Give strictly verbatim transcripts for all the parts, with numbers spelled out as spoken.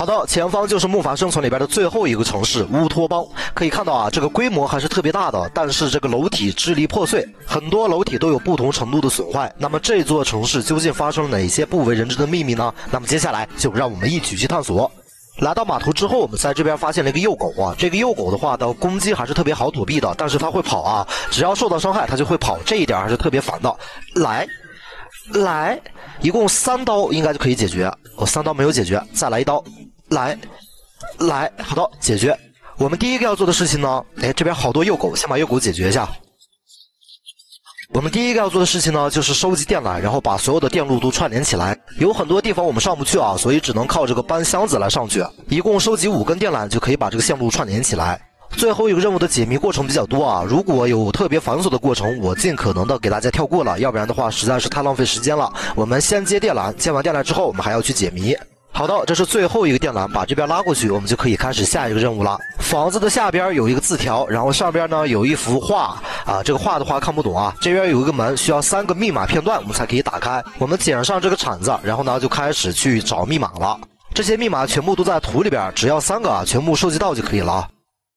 好的，前方就是木筏生存里边的最后一个城市乌托邦。可以看到啊，这个规模还是特别大的，但是这个楼体支离破碎，很多楼体都有不同程度的损坏。那么这座城市究竟发生了哪些不为人知的秘密呢？那么接下来就让我们一起去探索。来到码头之后，我们在这边发现了一个幼狗啊。这个幼狗的话的攻击还是特别好躲避的，但是它会跑啊，只要受到伤害它就会跑，这一点还是特别烦的。来，来，一共三刀应该就可以解决。哦，三刀没有解决，再来一刀。来，来，好的，解决。我们第一个要做的事情呢，哎，这边好多幼狗，先把幼狗解决一下。我们第一个要做的事情呢，就是收集电缆，然后把所有的电路都串联起来。有很多地方我们上不去啊，所以只能靠这个搬箱子来上去。一共收集五根电缆就可以把这个线路串联起来。最后一个任务的解谜过程比较多啊，如果有特别繁琐的过程，我尽可能的给大家跳过了，要不然的话实在是太浪费时间了。我们先接电缆，接完电缆之后，我们还要去解谜。好的，这是最后一个电缆，把这边拉过去，我们就可以开始下一个任务了。房子的下边有一个字条，然后上边呢有一幅画啊，这个画的话看不懂啊。这边有一个门，需要三个密码片段我们才可以打开。我们捡上这个铲子，然后呢就开始去找密码了。这些密码全部都在图里边，只要三个啊，全部收集到就可以了。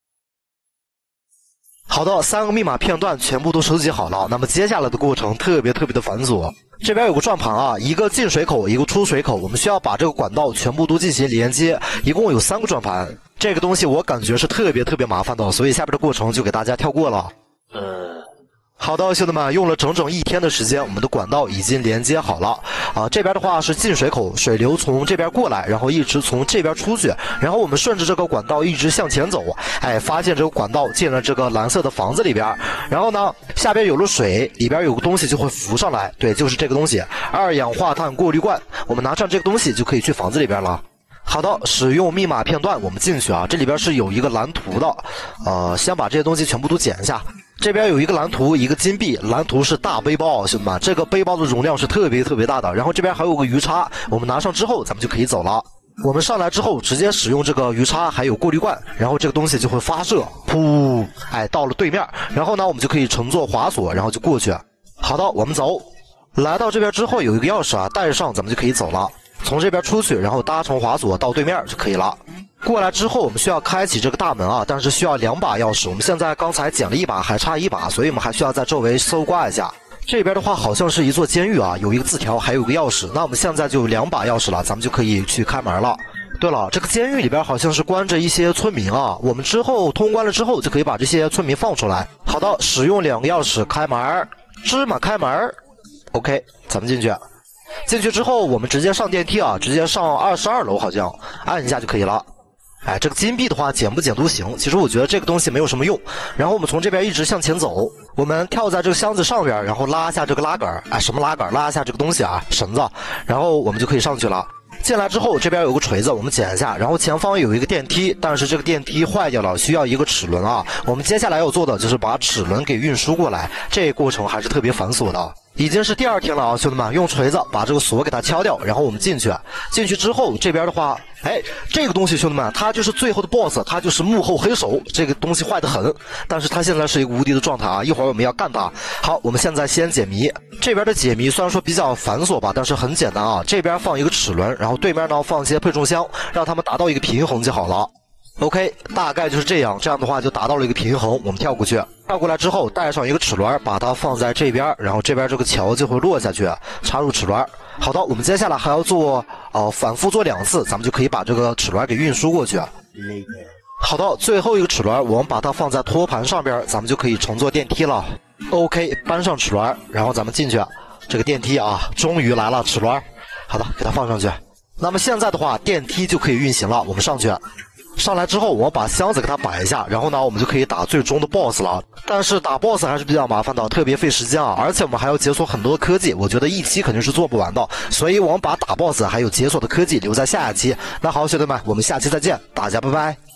好的，三个密码片段全部都收集好了。那么接下来的过程特别特别的繁琐。这边有个转盘啊，一个进水口，一个出水口，我们需要把这个管道全部都进行连接，一共有三个转盘。这个东西我感觉是特别特别麻烦的，所以下边的过程就给大家跳过了。呃。好的，兄弟们，用了整整一天的时间，我们的管道已经连接好了啊。这边的话是进水口，水流从这边过来，然后一直从这边出去，然后我们顺着这个管道一直向前走，哎，发现这个管道进了这个蓝色的房子里边，然后呢，下边有了水，里边有个东西就会浮上来，对，就是这个东西，二氧化碳过滤罐，我们拿上这个东西就可以去房子里边了。好的，使用密码片段，我们进去啊，这里边是有一个蓝图的，呃，先把这些东西全部都捡一下。这边有一个蓝图，一个金币，蓝图是大背包，兄弟们，这个背包的容量是特别特别大的。然后这边还有个鱼叉，我们拿上之后，咱们就可以走了。我们上来之后，直接使用这个鱼叉还有过滤罐，然后这个东西就会发射，噗，哎，到了对面，然后呢，我们就可以乘坐滑索，然后就过去。好的，我们走。来到这边之后，有一个钥匙啊，带上咱们就可以走了。从这边出去，然后搭乘滑索到对面就可以了。过来之后，我们需要开启这个大门啊，但是需要两把钥匙。我们现在刚才捡了一把，还差一把，所以我们还需要在周围搜刮一下。这边的话好像是一座监狱啊，有一个字条，还有个钥匙。那我们现在就有两把钥匙了，咱们就可以去开门了。对了，这个监狱里边好像是关着一些村民啊，我们之后通关了之后就可以把这些村民放出来。好的，使用两个钥匙开门，芝麻开门。OK， 咱们进去。进去之后，我们直接上电梯啊，直接上二十二楼，好像按一下就可以了。哎，这个金币的话捡不捡都行，其实我觉得这个东西没有什么用。然后我们从这边一直向前走，我们跳在这个箱子上边，然后拉下这个拉杆，哎，什么拉杆？拉下这个东西啊，绳子，然后我们就可以上去了。进来之后，这边有个锤子，我们捡一下，然后前方有一个电梯，但是这个电梯坏掉了，需要一个齿轮啊。我们接下来要做的就是把齿轮给运输过来，这个过程还是特别繁琐的。已经是第二天了啊，兄弟们，用锤子把这个锁给它敲掉，然后我们进去。进去之后，这边的话，哎，这个东西兄弟们，它就是最后的 boss， 它就是幕后黑手。这个东西坏得很，但是它现在是一个无敌的状态啊！一会儿我们要干它。好，我们现在先解谜。这边的解谜虽然说比较繁琐吧，但是很简单啊。这边放一个齿轮，然后对面呢放一些配重箱，让它们达到一个平衡就好了。OK， 大概就是这样，这样的话就达到了一个平衡。我们跳过去，跳过来之后带上一个齿轮，把它放在这边，然后这边这个桥就会落下去，插入齿轮。好的，我们接下来还要做呃反复做两次，咱们就可以把这个齿轮给运输过去。好的，最后一个齿轮我们把它放在托盘上边，咱们就可以乘坐电梯了。OK， 搬上齿轮，然后咱们进去。这个电梯啊，终于来了，齿轮。好的，给它放上去。那么现在的话，电梯就可以运行了，我们上去。上来之后，我把箱子给它摆一下，然后呢，我们就可以打最终的 boss 了。但是打 boss 还是比较麻烦的，特别费时间啊！而且我们还要解锁很多科技，我觉得一期肯定是做不完的，所以我们把打 boss 还有解锁的科技留在下一期。那好，兄弟们，我们下期再见，大家拜拜。